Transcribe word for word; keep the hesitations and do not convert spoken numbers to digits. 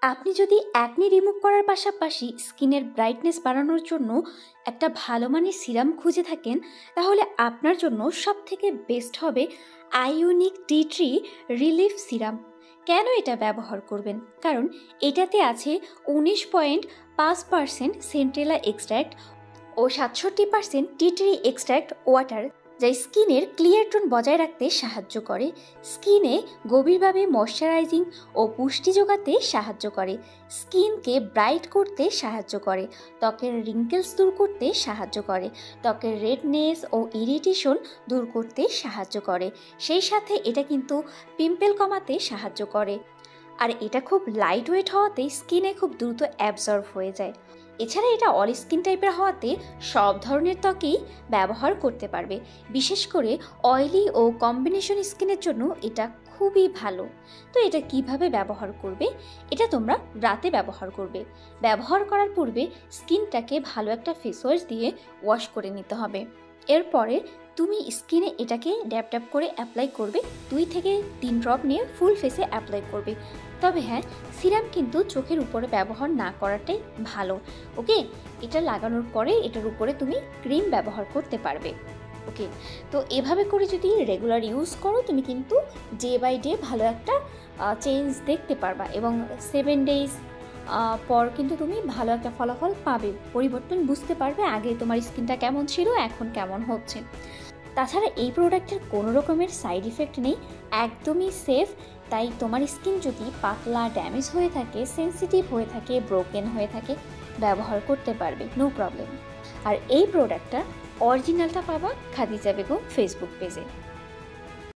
আপনি যদি acne remove করার পাশাপাশি স্কিনের ব্রাইটনেস বাড়ানোর জন্য একটা ভালো মানের সিরাম খুঁজে থাকেন, তাহলে আপনার জন্য সবথেকে বেস্ট হবে iUNIK tea tree relief serum. কেন এটা ব্যবহার করবেন? কারণ এটাতে আছে উনিশ পয়েন্ট পাঁচ পার্সেন্ট সেন্ট্রেলা এক্সট্র্যাক্ট ও সাতষট্টি percent tea tree extract water, যা স্কিনের ক্লিয়ার টোন বজায় রাখতে সাহায্য করে, স্কিনে গভীরভাবে ময়শ্চারাইজিং ও পুষ্টি যোগাতে সাহায্য করে, স্কিনকে ব্রাইট করতে সাহায্য করে, ত্বকের রিঙ্কেলস দূর করতে সাহায্য করে, ত্বকের রেডনেস ও ইরিটেশন দূর করতে সাহায্য করে। সেই সাথে এটা কিন্তু পিম্পল কমাতে সাহায্য করে। আর এটা খুব লাইট ওয়েট হওয়াতে স্কিনে খুব দ্রুত অ্যাবজর্ব হয়ে যায়। এছাড়া এটা অল স্কিন টাইপের হওয়াতে সব ধরনের ত্বকেই ব্যবহার করতে পারবে। বিশেষ করে অয়েলি ও কম্বিনেশন স্কিনের জন্য এটা খুবই ভালো। তো এটা কিভাবে ব্যবহার করবে? এটা তোমরা রাতে ব্যবহার করবে। ব্যবহার করার পূর্বে স্কিনটাকে ভালো একটা ফেস ওয়াশ দিয়ে ওয়াশ করে নিতে হবে। এরপরে তুমি স্কিনে এটাকে ড্যাপ ড্যাপ করে অ্যাপ্লাই করবে। দুই থেকে তিন ড্রপ নিয়ে ফুল ফেসে অ্যাপ্লাই করবে। তবে হ্যাঁ, সিরাম কিন্তু চোখের উপরে ব্যবহার না করাটাই ভালো। ওকে, এটা লাগানোর পরে এটার উপরে তুমি ক্রিম ব্যবহার করতে পারবে। ওকে, তো এভাবে করে যদি রেগুলার ইউজ করো, তুমি কিন্তু ডে বাই ডে ভালো একটা চেঞ্জ দেখতে পারবা এবং সেভেন ডেজ পর কিন্তু তুমি ভালো একটা ফলাফল পাবে, পরিবর্তন বুঝতে পারবে। আগে তোমার স্কিনটা কেমন ছিল, এখন কেমন হচ্ছে। তাছাড়া এই প্রোডাক্টের কোনো রকমের সাইড ইফেক্ট নেই, একদমই সেফ। তাই তোমার স্কিন যদি পাতলা, ড্যামেজ হয়ে থাকে, সেন্সিটিভ হয়ে থাকে, ব্রোকেন হয়ে থাকে, ব্যবহার করতে পারবে, নো প্রবলেম। আর এই প্রোডাক্টটা অরিজিনালটা পাবা খাদিজা বেগম ফেসবুক পেজে।